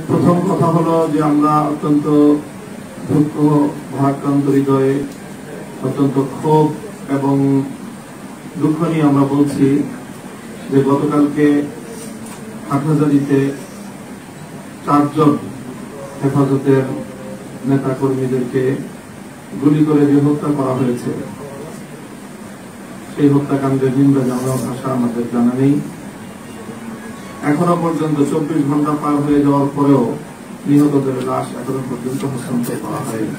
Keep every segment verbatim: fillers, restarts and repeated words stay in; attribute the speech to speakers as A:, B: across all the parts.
A: প্রথম কথা হলো যে আমরা অত্যন্ত দুঃখ ভারাক্রান্ত হৃদয়ে অত্যন্ত ক্ষোভ এবং দুঃখ নিয়ে আমরা বলছি যে গতকালকে হাটহাজারীতে চারজন হেফাজতের নেতা কর্মীদেরকে গুলি করে যে হত্যা করা হয়েছে, সেই হত্যাকাণ্ডের নিন্দা জানানোর ভাষা আমাদের জানা নেই। এখনো পর্যন্ত চব্বিশ ঘন্টা পার হয়ে যাওয়ার পরেও নিহতদের লাশ এখনো পর্যন্ত হস্তান্তর করা হয়নি।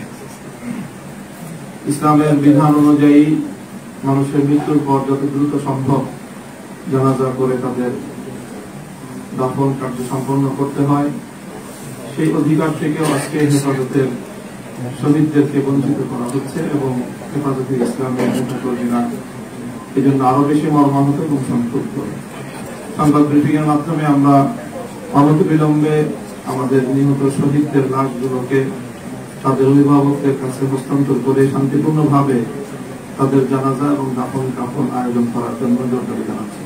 A: ইসলামের বিধান অনুযায়ী মানুষের মৃত্যুর পর যত দ্রুত সম্ভব জানাজা করে তাদের দাফন কার্য সম্পন্ন করতে হয়। সেই অধিকার থেকেও আজকে হেফাজতের শহীদদেরকে বঞ্চিত করা হচ্ছে এবং হেফাজতে ইসলামের নেতাকর্মীরা এই জন্য আরো বেশি মর্মাহত এবং সংক্ষুব্ধ। সংবাদ ব্রিফিং এর মাধ্যমে আমরা অনতিবিলম্বে আমাদের নিহত শহীদদের লাশগুলোকে তাদের অভিভাবকদের কাছে হস্তান্তর করে শান্তিপূর্ণভাবে তাদের জানাজা এবং দাফন কাফন আয়োজন করার জন্য জোর দাবি জানাচ্ছি।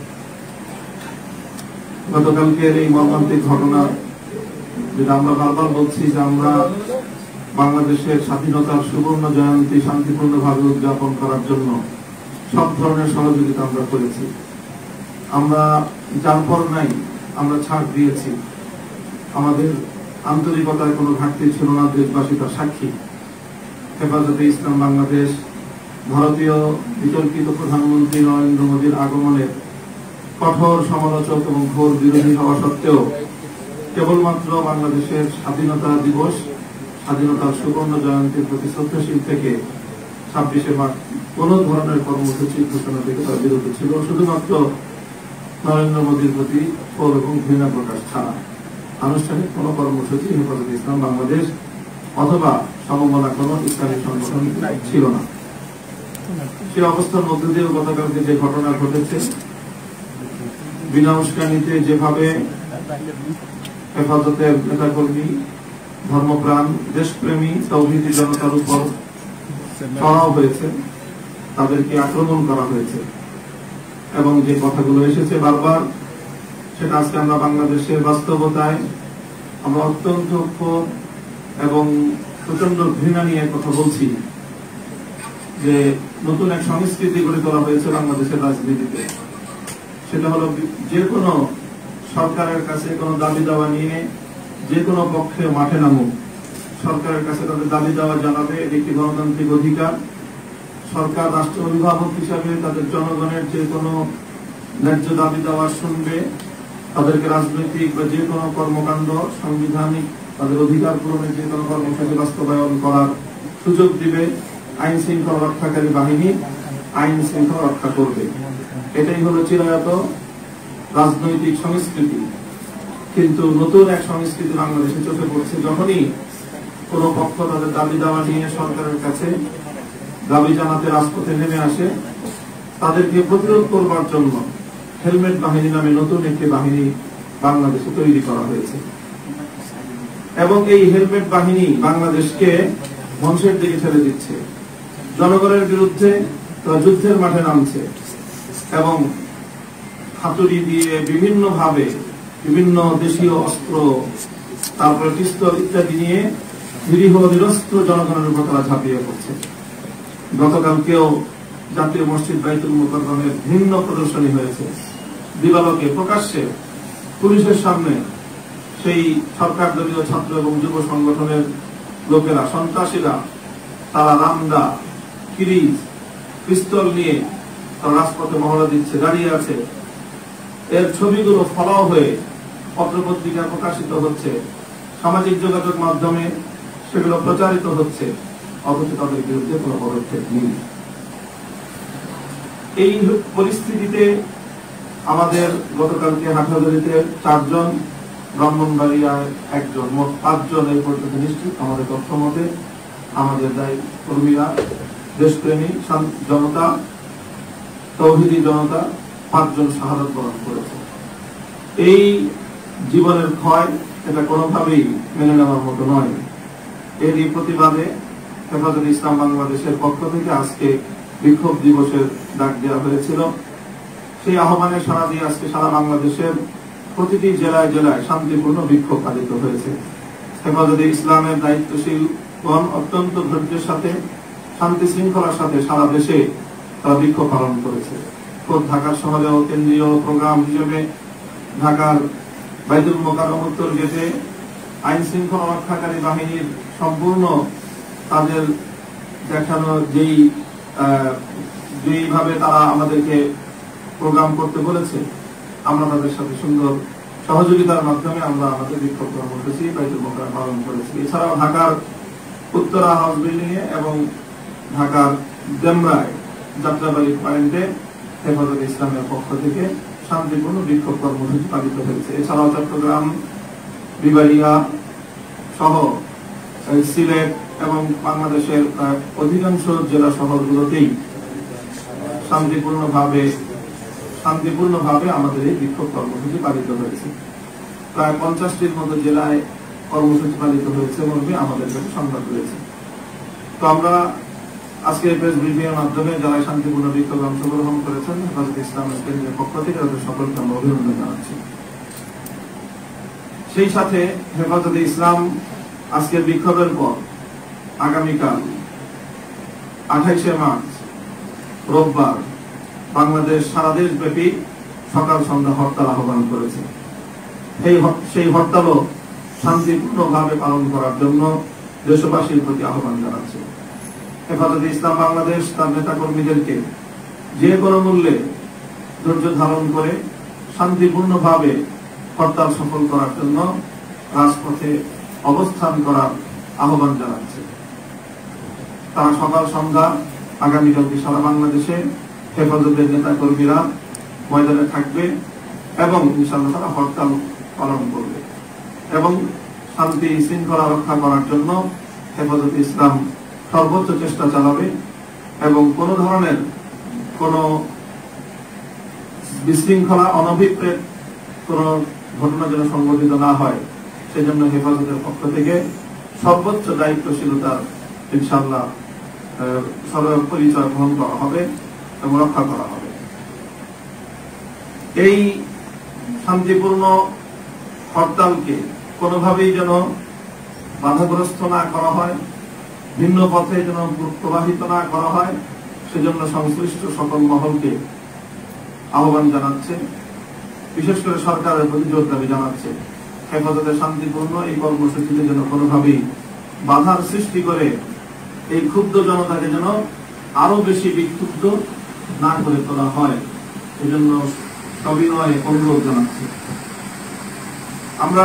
A: গতকালকের এই মর্মান্তিক ঘটনা, যেটা আমরা বারবার বলছি যে আমরা বাংলাদেশের স্বাধীনতার সুবর্ণ জয়ন্তী শান্তিপূর্ণভাবে উদযাপন করার জন্য সব ধরনের সহযোগিতা আমরা করেছি। আমরা যার পর নাই আমরা ছাড় দিয়েছি। আমাদের আন্তরিকতার কোনো ঘাটতি ছিল না, দেশবাসী তার সাক্ষী। হেফাজতে ইসলাম বাংলাদেশ ভারতীয় বিতর্কিত প্রধানমন্ত্রী নরেন্দ্র মোদীর আগমনের কঠোর সমালোচক এবং ঘোর বিরোধী হওয়া সত্ত্বেও কেবলমাত্র বাংলাদেশের স্বাধীনতা দিবস, স্বাধীনতার সুবর্ণ জয়ন্তীর প্রতি শ্রদ্ধাশীল থেকে ছাব্বিশে মার্চ কোন ধরনের কর্মসূচির ঘোষণা থেকে তার বিরত ছিল, শুধুমাত্র নরেন্দ্র মোদীর প্রতি ক্ষোভ এবং ঘৃণা প্রকাশ ছাড়া আনুষ্ঠানিক কোন কর্মসূচি হেফাজতে ইসলাম বাংলাদেশ অথবা সমমনা কোন ইসলামী সংগঠন ছিল না। সেই অবস্থার মধ্যে দিয়ে গতকালকে যে ঘটনা ঘটেছে, বিনা উস্কানিতে যেভাবে হেফাজতের নেতাকর্মী, ধর্মপ্রাণ, দেশপ্রেমী, তৌহিদি জনতার উপর চড়াও হয়েছে, তাদেরকে আক্রমণ করা হয়েছে এবং যে কথাগুলো এসেছে বারবার, সেটা আজকে আমরা বাংলাদেশের বাস্তবতায় আমরা অত্যন্ত ক্ষোভ এবং প্রচন্ড ঘৃণা নিয়ে কথা বলছি যে নতুন এক সংস্কৃতি গড়ে তোলা হয়েছে বাংলাদেশের রাজনীতিতে। সেটা হলো যে কোনো সরকারের কাছে কোনো দাবি দাওয়া নিয়ে যে কোনো পক্ষে মাঠে নামুক, সরকারের কাছে তাদের দাবি দাওয়া জানাবে, এটি একটি গণতান্ত্রিক অধিকার। সরকার রাষ্ট্র অভিভাবক হিসাবে তাদের জনগণের যে কোনো ন্যায্য দাবি দাওয়া শুনবে, তাদেরকে রাজনৈতিক বা যে কোনো কর্মকাণ্ড, সাংবিধানিক তাদের অধিকার পূরণের যে কোনো কর্মসূচি বাস্তবায়ন করার সুযোগ দিবে। আইন শৃঙ্খলা রক্ষাকারী বাহিনী আইন শৃঙ্খলা রক্ষা করবে। এটাই হলো চিরায়ত রাজনৈতিক সংস্কৃতি। কিন্তু নতুন এক সংস্কৃতি বাংলাদেশে চোখে পড়ছে, যখনই কোন পক্ষ তাদের দাবি দাওয়া নিয়ে সরকারের কাছে দাবি জানাতে রাজপথে নেমে আসে, তাদেরকে প্রতিরোধ করবার জন্য হেলমেট বাহিনী নামে নতুন একটি বাহিনী বাংলাদেশে তৈরি করা হয়েছে এবং এই হেলমেট বাহিনী বাংলাদেশকে ধ্বংসের দিকে ঠেলে দিচ্ছে। জনগণের বিরুদ্ধে তারা যুদ্ধের মাঠে নামছে এবং হাতুড়ি দিয়ে বিভিন্ন ভাবে বিভিন্ন দেশীয় অস্ত্র, তারপরে পিস্তল ইত্যাদি নিয়ে নিরীহ নিরস্ত্র জনগণের উপর তারা ঝাঁপিয়ে পড়ছে। গতকালকেও জাতীয় মসজিদ বাইতুল মুকাররমের ভিন্ন প্রদর্শনী হয়েছে। দিবালোকে প্রকাশ্যে পুলিশের সামনে সেই সরকার দলীয় ছাত্র এবং যুব সংগঠনের লোকেরা, সন্ত্রাসীরা, তারা রামদা, কিরিচ, পিস্তল নিয়ে তারা রাজপথে মহড়া দিচ্ছে, দাঁড়িয়ে আছে। এর ছবিগুলো ফলাও হয়ে পত্রপত্রিকায় প্রকাশিত হচ্ছে, সামাজিক যোগাযোগ মাধ্যমে সেগুলো প্রচারিত হচ্ছে, অথচ তাদের বিরুদ্ধে কোনো পদক্ষেপ নেই। এই পরিস্থিতিতে আমাদের গতকালকে হাটহাজারীতে চারজন, ব্রাহ্মণবাড়িয়ায় একজন, মোট পাঁচজন এই পর্যন্ত নিশ্চিত আমাদের তথ্য মতে। আমাদের দায়ী কর্মীরা, দেশপ্রেমী জনতা, তৌহিদি জনতা পাঁচজন শাহাদাত বরণ করেছে। এই জীবনের ক্ষয় এটা কোনোভাবেই মেনে নেওয়ার মতো নয়। এরই প্রতিবাদে হেফাজতে ইসলাম বাংলাদেশের পক্ষ থেকে আজকে বিক্ষোভ দিবসের ডাক দেওয়া হয়েছিল। সেই আহ্বানে সারা দিয়ে আজকে সারা বাংলাদেশের প্রতিটি জেলায় জেলায় শান্তিপূর্ণ বিক্ষোভ পালিত হয়েছে। হেফাজতে ইসলামের দায়িত্বশীল গণ অত্যন্ত ধৈর্যের সাথে শান্তি শৃঙ্খলার সাথে সারা দেশে তারা বিক্ষোভ পালন করেছে। ঢাকার শহরেও কেন্দ্রীয় প্রোগ্রাম হিসেবে ঢাকার বাইতুল মোকাররম উত্তর গেটে আইন শৃঙ্খলা রক্ষাকারী বাহিনীর সম্পূর্ণ তাদের দেখানো যেই যেইভাবে তারা আমাদেরকে প্রোগ্রাম করতে বলেছে, আমরা তাদের সাথে সুন্দর সহযোগিতার মাধ্যমে আমরা আমাদের বিক্ষোভ কর্মসূচি বাইতুল মোকাররম পালন করেছি। এছাড়াও ঢাকার উত্তরা হাউস বিল্ডিং এ এবং ঢাকার ডেমরায় যাত্রাবাড়ি পয়েন্টে হেফাজতে ইসলামের পক্ষ থেকে শান্তিপূর্ণ বিক্ষোভ কর্মসূচি পালিত হয়েছে। এছাড়াও চট্টগ্রাম, বিবাড়িয়া সহ সিলেট এবং বাংলাদেশের অধিকাংশ জেলা শহরগুলোতেই শান্তিপূর্ণভাবে শান্তিপূর্ণভাবে আমাদের এই বিক্ষোভ কর্মসূচি পালিত হয়েছে। প্রায় পঞ্চাশটির মতো জেলায় কর্মসূচি পালিত হয়েছে বলে আমাদের কাছে সংবাদ রয়েছে। তো আমরা আজকে প্রেস ব্রিফিং এর মাধ্যমে যারা শান্তিপূর্ণ বিক্ষোভে অংশগ্রহণ করেছেন হেফাজতে ইসলামের কেন্দ্রের পক্ষ থেকে তাদের সকলকে আমরা অভিনন্দন জানাচ্ছি। সেই সাথে হেফাজতে ইসলাম আজকের বিক্ষোভের পর আগামীকাল আঠাইশে মার্চ রোববার বাংলাদেশ সারা দেশ ব্যাপী সকাল সন্ধ্যা হরতাল আহ্বান করেছে। সেই হরতালও শান্তিপূর্ণভাবে পালন করার জন্য দেশবাসীর প্রতি আহ্বান জানাচ্ছে। হেফাজতে ইসলাম বাংলাদেশ তার নেতা কর্মীদেরকে যে কোনো মূল্যে ধৈর্য ধারণ করে শান্তিপূর্ণভাবে হরতাল সফল করার জন্য রাজপথে অবস্থান করার আহ্বান জানাচ্ছে। তারা সকাল সন্ধ্যা আগামীকালকে সারা বাংলাদেশে হেফাজতের নেতা কর্মীরা ময়দানে থাকবে এবং ইনশাআল্লাহ তারা হরতাল পালন করবে এবং শান্তি শৃঙ্খলা রক্ষা করার জন্য হেফাজতে ইসলাম সর্বোচ্চ চেষ্টা চালাবে এবং কোন ধরনের কোন বিশৃঙ্খলা অনভিপ্রেত কোন ঘটনা যেন সংঘটিত না হয় সেজন্য হেফাজতের পক্ষ থেকে সর্বোচ্চ দায়িত্বশীলতার ইনশাআল্লাহ পরিচয় গ্রহণ করা হবে এবং রক্ষা করা হবে। এই শান্তিপূর্ণ হরতালকে কোনোভাবেই যেন বাধাগ্রস্ত না করা হয়, ভিন্ন পথে যেন প্রবাহিত না করা হয় সেজন্য সংশ্লিষ্ট সকল মহলকে আহ্বান জানাচ্ছে। বিশেষ করে সরকারের প্রতি জোর দাবি জানাচ্ছে হেফাজতে শান্তিপূর্ণ এই কর্মসূচিতে যেন কোনোভাবেই বাধার সৃষ্টি করে এই ক্ষুব্ধ জনতাকে যেন আরো বেশি বিক্ষুব্ধ না করে তোলা হয়, এজন্য সবিনয় অনুরোধ জানাচ্ছি। আমরা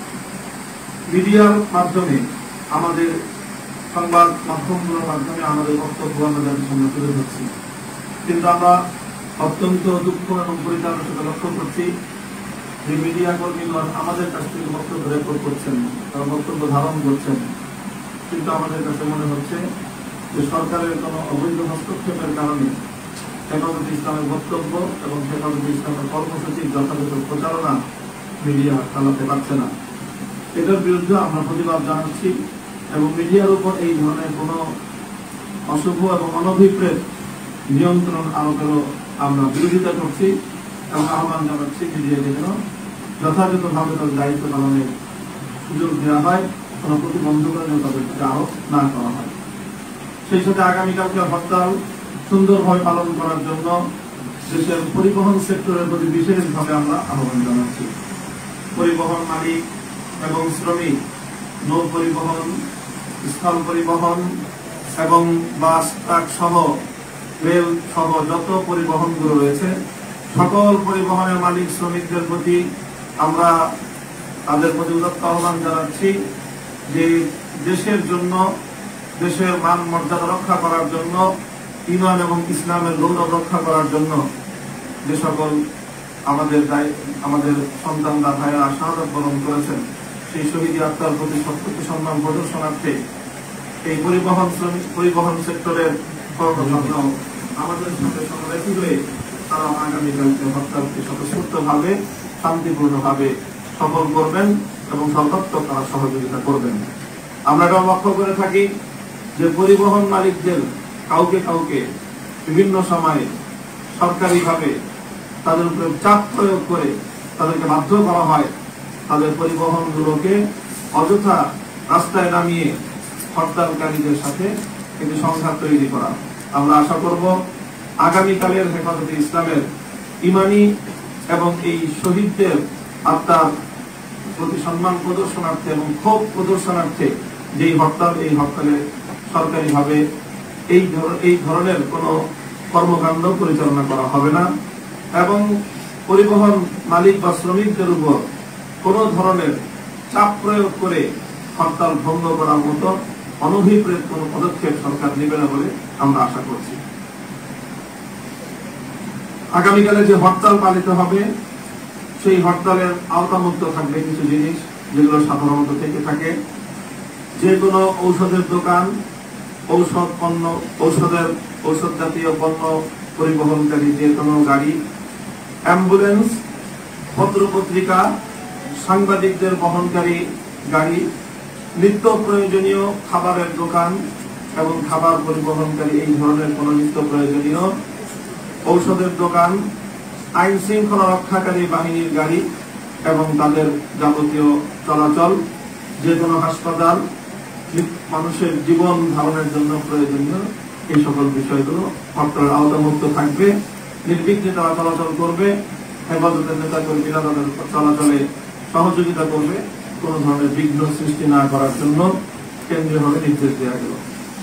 A: মিডিয়ার মাধ্যমে আমাদের সংবাদ মাধ্যমগুলোর মাধ্যমে আমাদের বক্তব্য আমরা জাতির সামনে তুলে ধরছি, কিন্তু আমরা অত্যন্ত দুঃখ এবং পরিচালনার সাথে লক্ষ্য করছি যে মিডিয়া কর্মীগণ আমাদের কাছ থেকে বক্তব্য রেকর্ড করছেন, তারা বক্তব্য ধারণ করছেন, কিন্তু আমাদের কাছে মনে হচ্ছে যে সরকারের কোন অবৈধ হস্তক্ষেপের কারণে হেফাজতে ইসলামের বক্তব্য এবং হেফাজতে ইসলামের কর্মসূচির যথাযথ প্রচারণা মিডিয়া চালাতে পারছে না। এটার বিরুদ্ধে আমরা প্রতিবাদ জানাচ্ছি এবং মিডিয়ার উপর এই ধরনের কোন অশুভ এবং অনভিপ্রেত নিয়ন্ত্রণ আরোপেরও আমরা বিরোধিতা করছি এবং আহ্বান জানাচ্ছি মিডিয়াকে যেন যথাযথভাবে তাদের দায়িত্ব পালনের সুযোগ দেওয়া হয়, কোন প্রতিবন্ধকতা যেন তাদের প্রতি আরোপ না করা হয়। সেই সাথে আগামীকালকে হরতাল সুন্দরভাবে পালন করার জন্য দেশের পরিবহন সেক্টরের প্রতি বিশেষভাবে আমরা আহ্বান জানাচ্ছি। পরিবহন মালিক এবং শ্রমিক, নৌ পরিবহন, স্থল পরিবহন এবং বাস, ট্রাক সহ রেল সহ যত পরিবহনগুলো রয়েছে সকল পরিবহনের মালিক শ্রমিকদের প্রতি আমরা তাদের প্রতি উদাত্ত আহ্বান জানাচ্ছি যে দেশের জন্য, দেশের মান মর্যাদা রক্ষা করার জন্য, ঈমান এবং ইসলামের গৌরব রক্ষা করার জন্য যে সকল আমাদের আমাদের সন্তানরা ভাইয়েরা শাহাদাত বরণ করেছেন সেই শহীদ আত্মার প্রতি সত্যকে সম্মান প্রদর্শনার্থে এই পরিবহন শ্রমিক পরিবহন সেক্টরের কর্মকর্তা আমাদের সাথে সমবেত হয়ে তারা আগামীকালকে হরতালকে স্বতঃস্ফূর্তভাবে শান্তিপূর্ণভাবে সফল করবেন এবং সর্বাত্মক তারা সহযোগিতা করবেন। আমরা এটা লক্ষ্য করে থাকি যে পরিবহন মালিকদের কাউকে কাউকে বিভিন্ন সময়ে সরকারিভাবে তাদের উপরে চাপ প্রয়োগ করে তাদেরকে বাধ্য করা হয় তাদের পরিবহনগুলোকে অযথা রাস্তায় নামিয়ে হরতালকারীদের সাথে একটি সংঘাত তৈরি করা। আমরা আশা করব আগামীকালের হেফাজতে ইসলামের ইমানি এবং এই শহীদদের আত্মার প্রতি সম্মান প্রদর্শনার্থে এবং ক্ষোভ প্রদর্শনার্থে যেই হরতাল, এই হরতালে সরকারিভাবে এই এই ধরনের কোন কর্মকাণ্ড পরিচালনা করা হবে না এবং পরিবহন মালিক বা শ্রমিকদের উপর কোন ধরনের চাপ প্রয়োগ করে হরতাল ভঙ্গ করার মতো অনভিপ্রেত কোন পদক্ষেপ সরকার নেবে না বলে আমরা আশা করছি। আগামীকালে যে হরতাল পালিত হবে সেই হরতালের আওতামুক্ত থাকবে কিছু জিনিস যেগুলো সাধারণত থেকে থাকে। যে কোনো ঔষধের দোকান, ঔষধ পণ্য, ঔষধের ঔষধ জাতীয় পণ্য পরিবহনকারী যে কোনো গাড়ি, অ্যাম্বুলেন্স, পত্র পত্রিকা, সাংবাদিকদের বহনকারী গাড়ি, নিত্য প্রয়োজনীয় খাবারের দোকান এবং খাবার পরিবহনকারী এই ধরনের কোন নিত্য প্রয়োজনীয় ঔষধের দোকান, আইন শৃঙ্খলা রক্ষাকারী বাহিনীর গাড়ি এবং তাদের যাবতীয় চলাচল, যে কোনো হাসপাতাল, মানুষের জীবন ধারণের জন্য প্রয়োজনীয় এই সকল বিষয়গুলো হরতালের আওতামুক্ত থাকবে। নির্বিঘ্নে তারা চলাচল করবে, হেফাজতের নেতা কর্মীরা তাদের চলাচলে সহযোগিতা করবে, কোন ধরনের বিঘ্ন সৃষ্টি না করার জন্য কেন্দ্রীয়ভাবে নির্দেশ দেওয়া গেল।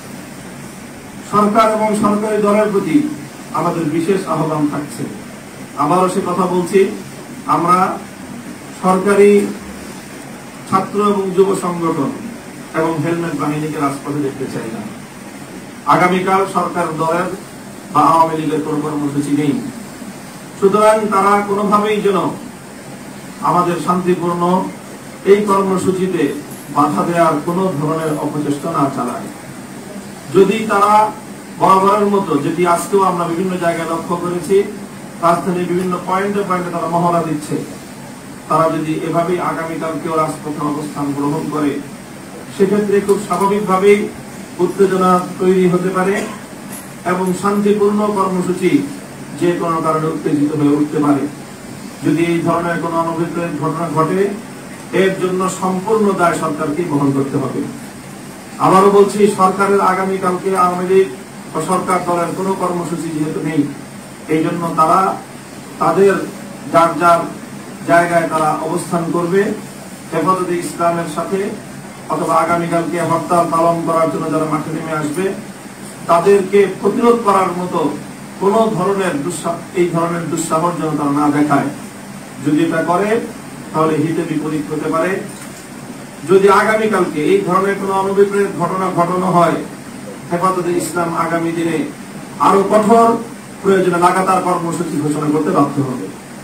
A: সরকার এবং সরকারি দলের প্রতি আমাদের বিশেষ আহ্বান থাকছে। আবারও সে কথা বলছি, আমরা সরকারি ছাত্র এবং যুব সংগঠন এবং হেলমেট বাহিনীকে রাজপথে দেখতে চাই না। আগামীকাল সরকার দলের বা আওয়ামী লীগের কোন কর্মসূচি নেই, সুতরাং তারা কোনোভাবেই যেন আমাদের শান্তিপূর্ণ এই কর্মসূচিতে বাধা দেওয়ার কোন ধরনের অপচেষ্টা না চালায়। যদি তারা বরাবরের মতো, যেটি আজকেও আমরা বিভিন্ন জায়গায় লক্ষ্য করেছি, রাজধানীর বিভিন্ন পয়েন্টে পয়েন্টে তারা মহড়া দিচ্ছে, তারা যদি এভাবেই আগামীকালকেও রাজপথে অবস্থান গ্রহণ করে সেক্ষেত্রে খুব স্বাভাবিকভাবেই উত্তেজনা তৈরি হতে পারে এবং শান্তিপূর্ণ কর্মসূচি যে কোনো কারণে উত্তেজিত হয়ে উঠতে পারে। যদি এই ধরনের কোন অনভিপ্রেত ঘটনা ঘটে এর জন্য সম্পূর্ণ দায় সরকারকে বহন করতে হবে। আবারও বলছি, সরকারের আগামীকালকে আওয়ামী লীগ ও সরকার দলের কোন কর্মসূচি যেহেতু নেই, এই জন্য তারা তাদের যার যার জায়গায় তারা অবস্থান করবে। হেফাজতে ইসলামের সাথে অথবা আগামীকালকে হরতাল পালন করার জন্য যারা মাঠে নেমে আসবে তাদেরকে প্রতিরোধ করার মতো কোন ধরনের এই ধরনের দুঃসাহস যেন তারা না দেখায়। যদি এটা করে তাহলে হিতে বিপরীত হতে পারে। যদি আগামীকালকে এই ধরনের কোন অনভিপ্রেত ঘটনা ঘটানো হয়, হেফাজতে ইসলাম আগামী দিনে আরো কঠোর প্রয়োজনে লাগাতার কর্মসূচি ঘোষণা করতে বাধ্য হবে।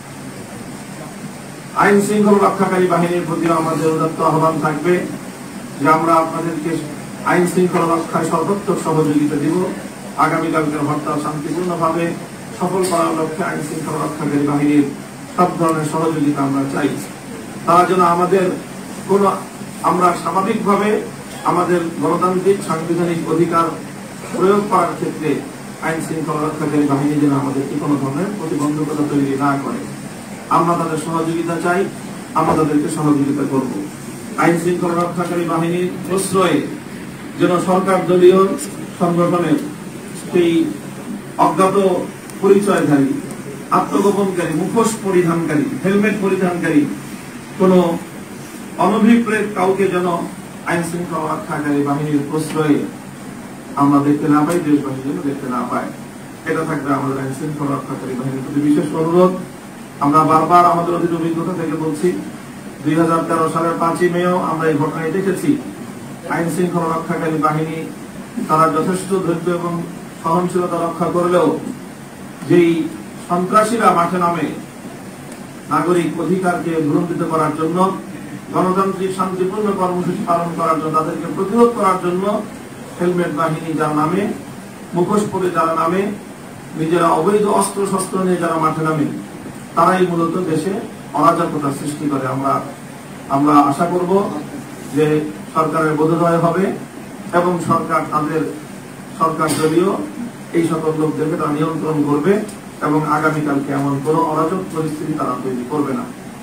A: আইন শৃঙ্খলা রক্ষাকারী বাহিনীর প্রতি আমাদের উদাত্ত আহ্বান থাকবে যে আমরা আপনাদেরকে আইন শৃঙ্খলা রক্ষায় সর্বোত্তম সহযোগিতা দিব। আগামীকালকের হরতাল শান্তিপূর্ণভাবে সফল করার লক্ষ্যে আইন শৃঙ্খলা রক্ষাকারী বাহিনীর সব ধরনের সহযোগিতা আমরা চাই। তারা যেন আমাদের কোন আমরা স্বাভাবিকভাবে আমাদের গণতান্ত্রিক সাংবিধানিক অধিকার প্রয়োগ করার ক্ষেত্রে আইন শৃঙ্খলা রক্ষাকারী বাহিনী যেন আমাদেরকে কোন ধরনের প্রতিবন্ধকতা তৈরি না করে। আমরা তাদের সহযোগিতা চাই, আমরা তাদেরকে সহযোগিতা করব। আইন শৃঙ্খলা রক্ষাকারী বাহিনীর প্রশ্রয়ে যেন সরকার দলীয় সংগঠনের সেই অজ্ঞাত পরিচয়ধারী, আত্মগোপনকারী, মুখোশ পরিধানকারী, হেলমেট পরিধানকারী কোন অনভিপ্রেত কাউকে যেন আইন শৃঙ্খলা রক্ষাকারী বাহিনীর প্রশ্রয়ে আমরা দেখতে না পাই, দেশবাসী যেন দেখতে না পায়। এটা থাকবে আমাদের আইন শৃঙ্খলা রক্ষাকারী বাহিনীর প্রতি বিশেষ অনুরোধ। আমরা বারবার আমাদের অতীত অভিজ্ঞতা থেকে বলছি, দুই হাজার তেরো সালের পাঁচই মেও আমরা এই ঘটনায় দেখেছি আইন শৃঙ্খলা রক্ষাকারী বাহিনী তারা যথেষ্ট ধৈর্য এবং সহনশীলতা রক্ষা করলেও যেই সন্ত্রাসীরা মাঠে নামে নাগরিক অধিকারকে ভুলুণ্ঠিত করার জন্য, গণতান্ত্রিক শান্তিপূর্ণ কর্মসূচি পালন করার জন্য, তাদেরকে প্রতিরোধ করার জন্য হেলমেট বাহিনী যারা নামে, মুখোশ পরে যারা নামে, নিজেরা অবৈধ অস্ত্র শস্ত্র নিয়ে যারা মাঠে নামে, তারাই মূলত দেশে অরাজকতা সৃষ্টি করে। আমরা আমরা আশা করব যে সরকারের বোধোদয় হবে এবং সরকার তাদের সরকার দলীয় এই সকল লোকদেরকে তারা নিয়ন্ত্রণ করবে এবং আগামীকালকে এমন কোন অরাজক পরিস্থিতি তারা তৈরি করবে না।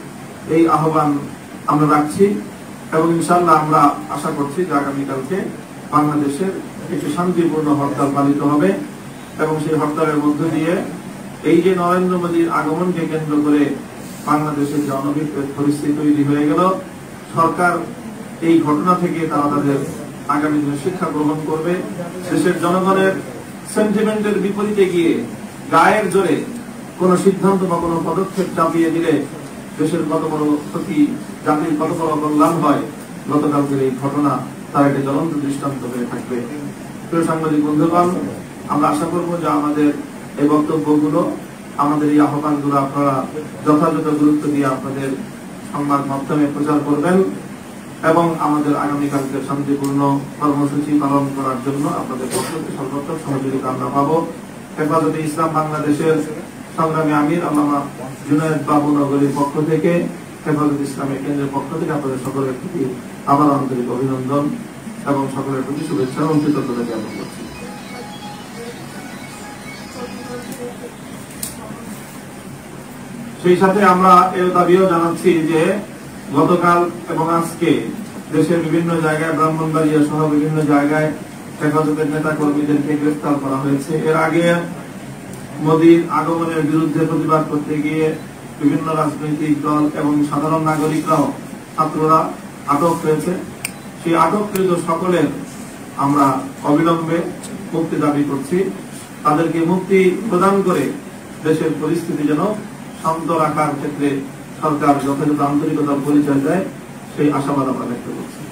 A: এই আহ্বান আমরা রাখছি এবং ইনশাআল্লাহ আমরা আশা করছি যে আগামীকালকে বাংলাদেশের একটি শান্তিপূর্ণ হরতাল পালিত হবে এবং সেই হরতালের মধ্য দিয়ে এই যে নরেন্দ্র মোদীর আগমনকে কেন্দ্র করে বাংলাদেশের যে অনভিপ্রেত পরিস্থিতি তৈরি হয়ে গেল, সরকার এই ঘটনা থেকে তারা তাদের আগামী দিনে শিক্ষা গ্রহণ করবে। দেশের জনগণের সেন্টিমেন্টের বিপরীতে গিয়ে গায়ের জোরে কোন সিদ্ধান্ত বা কোন পদক্ষেপ চাপিয়ে দিলে দেশের কত বড় ক্ষতি, জাতির কত বড় কল্যাণ হয়, গতকালকের এই ঘটনা তার একটা জ্বলন্ত দৃষ্টান্ত হয়ে থাকবে। প্রিয় সাংবাদিক বন্ধুগণ, আমরা আশা করব যে আমাদের এই বক্তব্যগুলো, আমাদের এই আহ্বানগুলো আপনারা যথাযথ গুরুত্ব দিয়ে আপনাদের সংবাদ মাধ্যমে প্রচার করবেন এবং আমাদের আগামীকালকে শান্তিপূর্ণ কর্মসূচি পালন করার জন্য আপনাদের পক্ষ থেকে সর্বোত্তম সহযোগিতা আমরা পাবো। হেফাজতে ইসলাম বাংলাদেশের সংগ্রামী আমির আল্লামা জুনায়েদ বাবু নগরীর পক্ষ থেকে, হেফাজত ইসলামের কেন্দ্রের পক্ষ থেকে আপনাদের সকলের প্রতি আবার আন্তরিক অভিনন্দন এবং সকলের প্রতি শুভেচ্ছা এবং কৃতজ্ঞতা জ্ঞাপন করছি। সেই সাথে আমরা এর দাবিও জানাচ্ছি যে গতকাল এবং আজকে দেশের বিভিন্ন জায়গায়, ব্রাহ্মণবাড়িয়া সহ বিভিন্ন জায়গায় হেফাজতের নেতা কর্মীদেরকে গ্রেফতার করা হয়েছে। এর আগে মোদীর আগমনের বিরুদ্ধে প্রতিবাদ করতে গিয়ে বিভিন্ন রাজনৈতিক দল এবং সাধারণ নাগরিকরাও, ছাত্ররা আটক হয়েছে। সেই আটককৃত সকলের আমরা অবিলম্বে মুক্তি দাবি করছি। তাদেরকে মুক্তি প্রদান করে দেশের পরিস্থিতি যেন শান্ত রাখার ক্ষেত্রে সরকার যথাযথ আন্তরিকতার পরিচয় দেয়, সেই আশাবাদ আমরা ব্যক্ত করছি।